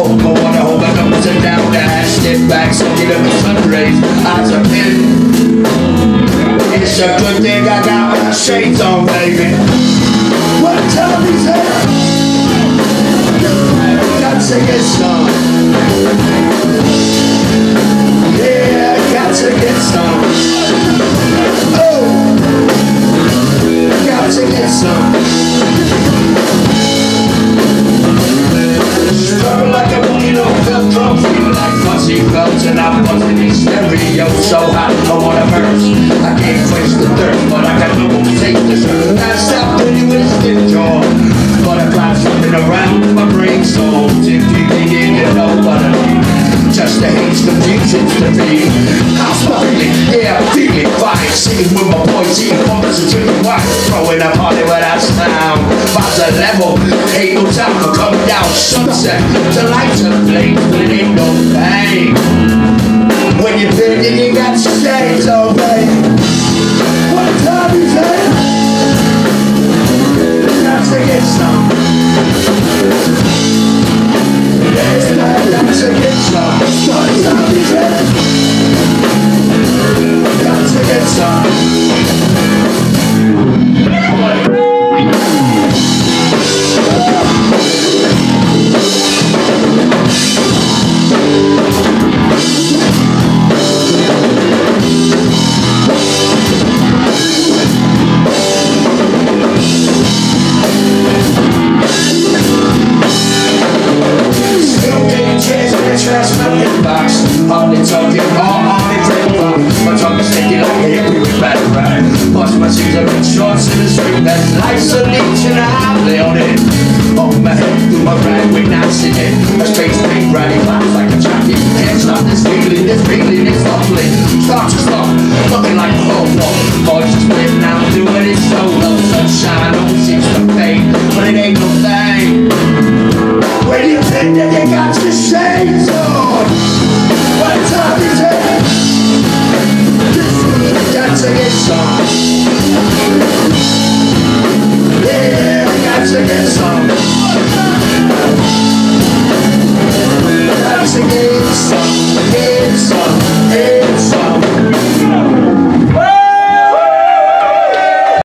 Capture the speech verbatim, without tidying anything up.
Oh, go on, I hold my numbers and down there. Step back, soaking up the sun rays. Eyes are in. It's a good thing I got my shades on, baby. What time is it? Got to get some. Yeah, got to get some. Oh, got to get some. Struggle like a volcano, felt drunk, feel like fuzzy belts, and I'm buzzing in stereo so hot, I wanna burst. I can't quench the thirst, but I got no more safe to serve. I stop when you with a stiff jaw. Butterflies swimming around my brainstorms. If you begin to know what I mean, just the hate's confusion's to be. I'm smoking, yeah, I'm feeling fine. Sitting with my boys, eating bumpers and drinking wine. Throwing a party without sound. Vibes a level, ain't no time for coming down. Sunset, the lights are flames, but it ain't no pain. When you're thinking you got shades on, baby. What time is it? Got to get some. Yeah, got to get some. What time is it? Got to get some. Hardly talking, all on the grapevine. My tongue is sticking like a hippie with bad rap. Bust my shoes up in shorts in the street. That's life's a leech and I play on it. Off my head through my rag with accident. A space paint riding vibes like a jacket. Can't stop this feeling, this feeling is lovely. Start to stop, looking like a whole wall. Boys just split now, doing it solo. Sunshine always seems to fade, but it ain't no thing. When you think that you got your shades on.